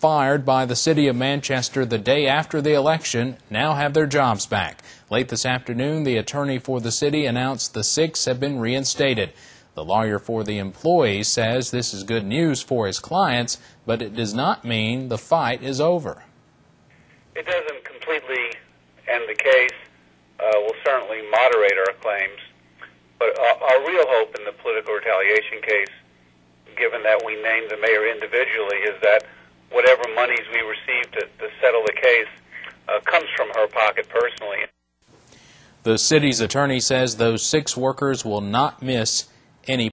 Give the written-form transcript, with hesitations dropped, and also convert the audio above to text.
fired by the city of Manchester the day after the election now have their jobs back. Late this afternoon, the attorney for the city announced the 6 have been reinstated. The lawyer for the employees says this is good news for his clients, but it does not mean the fight is over. It doesn't completely end the case. We'll certainly moderate our claims. But our real hope in the political retaliation case, given that we named the mayor individually, is that whatever monies we receive to settle the case comes from her pocket personally. The city's attorney says those 6 workers will not miss any